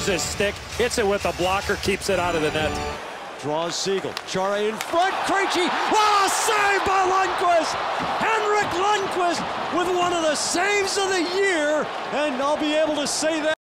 his stick, hits it with a blocker, keeps it out of the net. Draws Siegel. Chara in front. Krejci. Oh, save by Lundqvist! Henrik Lundqvist with one of the saves of the year, and I'll be able to say that.